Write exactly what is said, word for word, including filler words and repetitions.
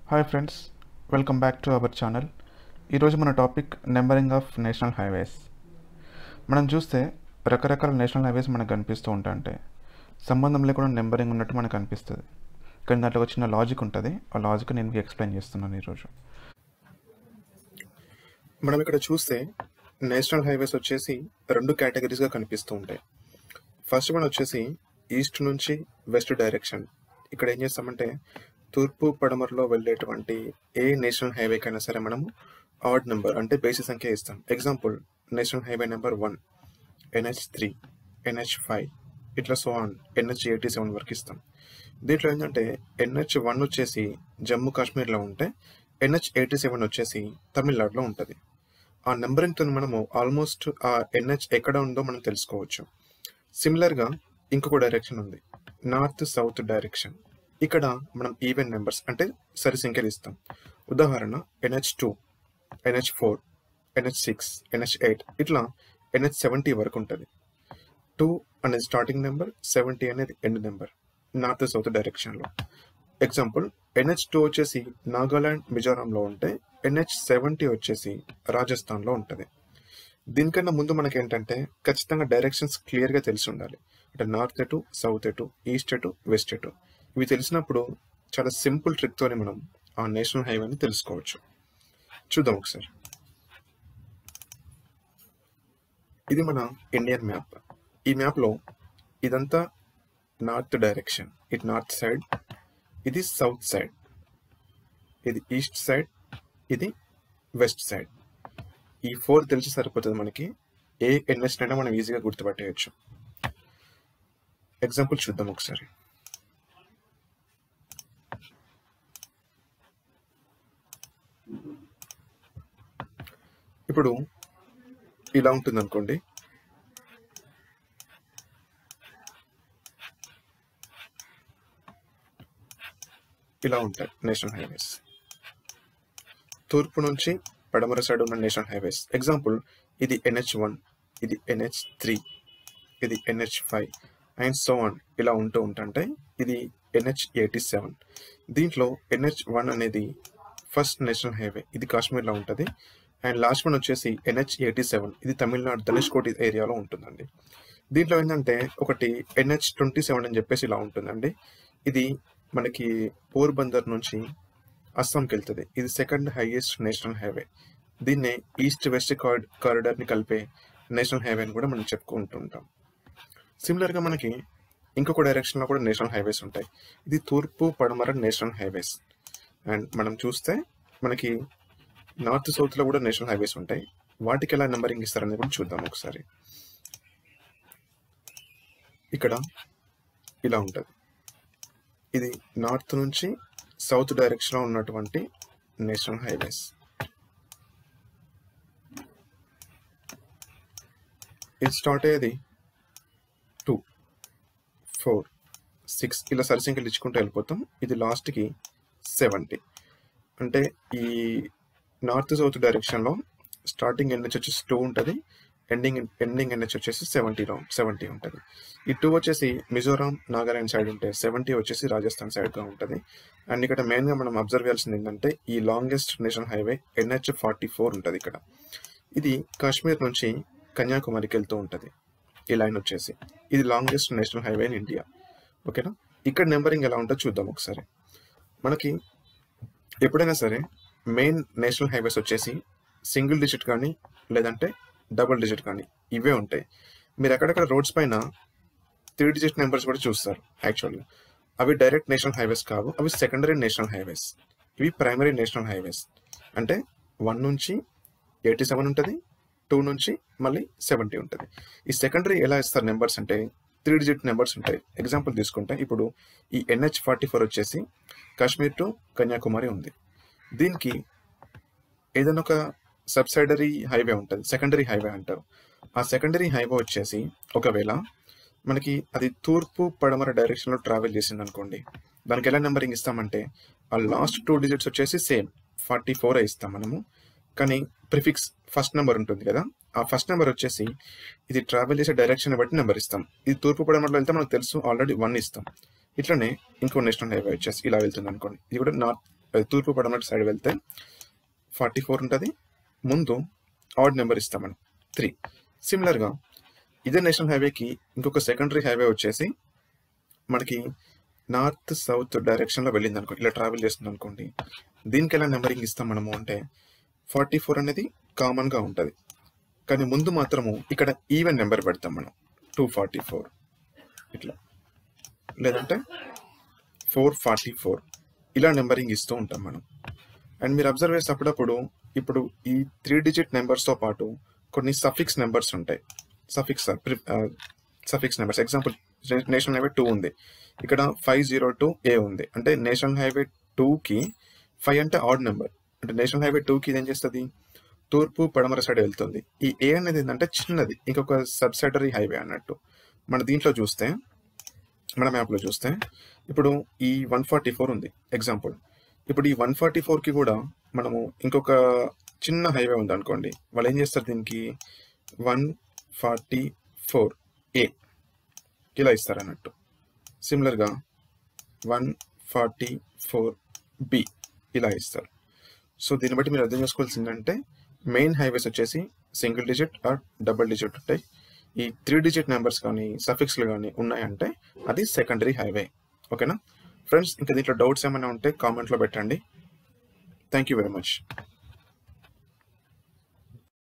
Hi friends, welcome back to our channel. ఈరోజు మన topic numbering of national highways. మనం చూస్తే రకరకాల నేషనల్ హైవేస్ మనకు కనిపిస్తూ ఉంటాయి. సంబంధం లేకుండా నెంబరింగ్ ఉన్నట్టు మనకు అనిపిస్తుంది, కానీ దాంట్లో ఒక చిన్న లాజిక్ ఉంటుంది. ఆ లాజిక్ నేను మీకు ఎక్స్ప్లెయిన్ చేస్తున్నాను ఈరోజు. మనం ఇక్కడ చూస్తే నేషనల్ హైవేస్ వచ్చేసి రెండు కేటగిరీస్గా కనిపిస్తూ ఉంటాయి. ఫస్ట్ వన్ వచ్చేసి ఈస్ట్ నుంచి వెస్ట్ డైరెక్షన్. ఇక్కడ ఏం చేస్తామంటే తూర్పు పడమరలో వెళ్ళేటువంటి ఏ నేషనల్ హైవేకైనా సరే మనము ఆడ్ నెంబర్ అంటే బేసి సంఖ్య ఇస్తాం. Example national highway number one, NH three, NH five, ఇట్లా so on NH eighty seven వరకు ఇస్తాం. దీంట్లో ఏంటంటే ఎన్హెచ్ వన్ వచ్చేసి జమ్మూ కాశ్మీర్లో ఉంటే ఎన్హెచ్ ఎయిటీ సెవెన్ వచ్చేసి తమిళనాడులో ఉంటుంది. ఆ నెంబరింగ్తో మనము ఆల్మోస్ట్ ఆ ఎన్హెచ్ ఎక్కడ ఉందో మనం తెలుసుకోవచ్చు. సిమిలర్గా ఇంకొక డైరెక్షన్ ఉంది, నార్త్ సౌత్ డైరెక్షన్. ఇక్కడ మనం ఈవెన్ నెంబర్స్ అంటే సరి సంఖ్యలు ఇస్తాం. ఉదాహరణ NH two, NH four, NH six, NH eight, ఇట్లా ఎన్హెచ్ సెవెంటీ వరకు ఉంటుంది. టూ అనేది స్టార్టింగ్ నెంబర్, సెవెంటీ అనేది ఎండ్ నెంబర్ నార్త్ సౌత్ డైరెక్షన్లో. ఎగ్జాంపుల్ ఎన్హెచ్ టూ వచ్చేసి నాగాలాండ్ మిజోరాంలో ఉంటే ఎన్హెచ్ సెవెంటీ వచ్చేసి రాజస్థాన్లో ఉంటుంది. దీనికన్నా ముందు మనకి ఏంటంటే ఖచ్చితంగా డైరెక్షన్స్ క్లియర్గా తెలిసి ఉండాలి. అంటే నార్త్ ఎటు, సౌత్ ఎటు, ఈస్ట్ ఎటు, వెస్ట్ ఎటు, ఇవి తెలిసినప్పుడు చాలా సింపుల్ ట్రిక్తోనే మనం ఆ నేషనల్ హైవేని తెలుసుకోవచ్చు. చూద్దాం ఒకసారి. ఇది మన ఇండియన్ మ్యాప్. ఈ మ్యాప్లో ఇదంతా నార్త్ డైరెక్షన్, ఇది నార్త్ సైడ్, ఇది సౌత్ సైడ్, ఇది ఈస్ట్ సైడ్, ఇది వెస్ట్ సైడ్. ఈ ఫోర్ తెలిసి సరిపోతుంది మనకి. ఏ ఎన్హెచ్ అయినా మనం ఈజీగా గుర్తుపట్టేయచ్చు. ఎగ్జాంపుల్ చూద్దాం ఒకసారి. ఇప్పుడు ఇలా ఉంటుంది అనుకోండి. ఇలా ఉంటాయి నేషనల్ హైవేస్. తూర్పు నుంచి పడమర సైడ్ ఉన్న నేషనల్ హైవేస్. ఎగ్జాంపుల్ ఇది ఎన్హెచ్ వన్, ఇది ఎన్హెచ్ త్రీ, ఇది NH five and so on ఇలా ఉంటూ ఉంటుంటే ఇది ఎన్హెచ్ ఎయిటీ సెవెన్. దీంట్లో ఎన్హెచ్ వన్ అనేది ఫస్ట్ నేషనల్ హైవే, ఇది కాశ్మీర్లో ఉంటుంది. అండ్ లాస్ట్ వన్ వచ్చేసి ఎన్హెచ్ ఎయిటీ సెవెన్, ఇది తమిళనాడు ధనుష్కోటి ఏరియాలో ఉంటుందండి. దీంట్లో ఏంటంటే ఒకటి ఎన్హెచ్ ట్వంటీ సెవెన్ అని చెప్పేసి ఇలా ఉంటుందండి. ఇది మనకి పోర్బందర్ నుంచి అస్సాంకి వెళ్తుంది. ఇది సెకండ్ హైయెస్ట్ నేషనల్ హైవే. దీన్నే ఈస్ట్ వెస్ట్ కారిడార్ని కలిపే నేషనల్ హైవే అని కూడా మనం చెప్పుకుంటుంటాం. సిమిలర్గా మనకి ఇంకొక డైరెక్షన్లో కూడా నేషనల్ హైవేస్ ఉంటాయి. ఇది తూర్పు పడమర నేషనల్ హైవేస్. అండ్ మనం చూస్తే మనకి నార్త్ సౌత్లో కూడా నేషనల్ హైవేస్ ఉంటాయి. వాటికి ఎలా నెంబరింగ్ ఇస్తారనేది కూడా చూద్దాం ఒకసారి. ఇక్కడ ఇలా ఉంటుంది. ఇది నార్త్ నుంచి సౌత్ డైరెక్షన్లో ఉన్నటువంటి నేషనల్ హైవేస్. ఇది స్టార్ట్ అయ్యేది టూ, ఫోర్, సిక్స్ ఇలా సరిసంఖ్యలు ఇచ్చుకుంటూ వెళ్ళిపోతాం. ఇది లాస్ట్కి సెవెంటీ. అంటే ఈ నార్త్ సౌత్ డైరెక్షన్లో స్టార్టింగ్ ఎన్హెచ్ వచ్చేసి టూ ఉంటుంది, ఎండింగ్ ఎండింగ్ ఎన్హెచ్ వచ్చేసి సెవెంటీలో సెవెంటీ ఉంటుంది. ఈ టూ వచ్చేసి మిజోరాం నాగాలాండ్ సైడ్ ఉంటే సెవెంటీ వచ్చేసి రాజస్థాన్ సైడ్గా ఉంటుంది. అండ్ ఇక్కడ మెయిన్గా మనం అబ్జర్వ్ చేయాల్సింది ఏంటంటే ఈ longest national highway NH forty four ఉంటుంది ఇక్కడ. ఇది కాశ్మీర్ నుంచి కన్యాకుమారికి వెళ్తూ ఉంటుంది. ఈ లైన్ వచ్చేసి ఇది longest national highway in India. ఓకేనా. ఇక్కడ నెంబరింగ్ ఎలా ఉంటుందో చూద్దాం ఒకసారి. మనకి ఎప్పుడైనా సరే మెయిన్ నేషనల్ హైవేస్ వచ్చేసి సింగిల్ డిజిట్ కానీ లేదంటే డబుల్ డిజిట్ కానీ ఇవే ఉంటాయి. మీరు ఎక్కడెక్కడ రోడ్స్ పైన త్రీ డిజిట్ నెంబర్స్ కూడా చూస్తారు. యాక్చువల్గా అవి డైరెక్ట్ నేషనల్ హైవేస్ కావు, అవి సెకండరీ నేషనల్ హైవేస్. ఇవి ప్రైమరీ నేషనల్ హైవేస్. అంటే వన్ నుంచి ఎయిటీ సెవెన్ ఉంటుంది, టూ నుంచి మళ్ళీ సెవెంటీ ఉంటుంది. ఈ సెకండరీ ఎలా ఇస్తారు నెంబర్స్ అంటే త్రీ డిజిట్ నెంబర్స్ ఉంటాయి. ఎగ్జాంపుల్ తీసుకుంటే ఇప్పుడు ఈ ఎన్హెచ్ ఫార్టీ ఫోర్ వచ్చేసి కాశ్మీర్ టు కన్యాకుమారి ఉంది. దీనికి ఏదైనా ఒక సబ్సైడరీ హైవే ఉంటుంది, సెకండరీ హైవే అంటారు. ఆ సెకండరీ హైవే వచ్చేసి ఒకవేళ మనకి అది తూర్పు పడమర డైరెక్షన్లో ట్రావెల్ చేసింది అనుకోండి, దానికి ఎలా నెంబరింగ్ ఇస్తామంటే ఆ లాస్ట్ టూ డిజిట్స్ వచ్చేసి సేమ్ ఫార్టీ ఫోర్ ఇస్తాం మనము. కానీ ప్రిఫిక్స్ ఫస్ట్ నెంబర్ ఉంటుంది కదా, ఆ ఫస్ట్ నెంబర్ వచ్చేసి ఇది ట్రావెల్ చేసే డైరెక్షన్ బట్టి నెంబర్ ఇస్తాం. ఇది తూర్పు పడమరలో వెళ్తే మనకు తెలుసు ఆల్రెడీ వన్ ఇస్తాం. ఇట్లనే ఇంకో నేషనల్ హైవే వచ్చేసి ఇలా వెళ్తుంది అనుకోండి, ఇది కూడా నార్త్ తూర్పు పడమటి సైడ్ వెళ్తే ఫార్టీ ఫోర్ ఉంటుంది, ముందు ఆడ్ నెంబర్ ఇస్తాం మనం త్రీ. సిమిలర్గా ఇదే నేషనల్ హైవేకి ఇంకొక సెకండరీ హైవే వచ్చేసి మనకి నార్త్ సౌత్ డైరెక్షన్లో వెళ్ళింది అనుకో, ఇలా ట్రావెల్ చేస్తుంది అనుకోండి, దీనికి ఎలా నెంబరింగ్ ఇస్తాం మనము అంటే ఫార్టీ ఫోర్ అనేది కామన్గా ఉంటుంది, కానీ ముందు మాత్రము ఇక్కడ ఈవెన్ నెంబర్ పెడతాం మనం, టూ ఫార్టీ ఫోర్ ఇట్లా, లేదంటే ఫోర్ ఫార్టీ ఫోర్ ఇలా నెంబరింగ్ ఇస్తూ ఉంటాం మనం. అండ్ మీరు అబ్జర్వ్ చేస్తే అప్పుడప్పుడు ఇప్పుడు ఈ త్రీ డిజిట్ నెంబర్స్తో పాటు కొన్ని సఫిక్స్ నెంబర్స్ ఉంటాయి. Suffix suffix numbers example national highway two ఉంది, ఇక్కడ ఫైవ్ జీరో టూ ఏ ఉంది, అంటే నేషనల్ హైవే టూకి ఫైవ్ అంటే ఆడ్ నెంబర్, అంటే నేషనల్ హైవే టూకి ఇది ఏం చేస్తుంది, తూర్పు పడమర సైడ్ వెళ్తుంది. ఈ ఏ అనేది ఏంటంటే చిన్నది, ఇంకొక సబ్సైడరీ హైవే అన్నట్టు. మన దీంట్లో చూస్తే, మన మ్యాప్లో చూస్తే ఇప్పుడు ఈ వన్ ఫార్టీ ఫోర్ ఉంది ఎగ్జాంపుల్, ఇప్పుడు ఈ వన్ ఫార్టీ ఫోర్కి కూడా మనము ఇంకొక చిన్న హైవే ఉంది అనుకోండి, వాళ్ళు ఏం చేస్తారు దీనికి వన్ ఫార్టీ ఫోర్ ఏ ఇలా ఇస్తారు అన్నట్టు. సిమిలర్గా వన్ ఫార్టీ ఫోర్ బి ఇలా ఇస్తారు. సో దీన్ని బట్టి మీరు అర్థం చేసుకోవాల్సిందంటే మెయిన్ హైవేస్ వచ్చేసి single digit or double digit ఉంటాయి. ఈ త్రీ డిజిట్ నెంబర్స్ కానీ సఫిక్స్లు కానీ ఉన్నాయంటే అది సెకండరీ హైవే. ఓకేనా ఫ్రెండ్స్, ఇంకా దీంట్లో డౌట్స్ ఏమైనా ఉంటే కామెంట్లో పెట్టండి. Thank you very much.